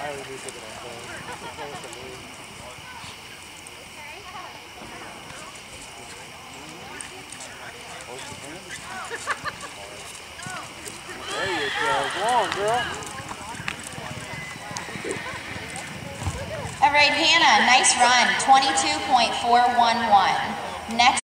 There you go. Go on, girl. All right, Hannah, nice run. 22.411. Next.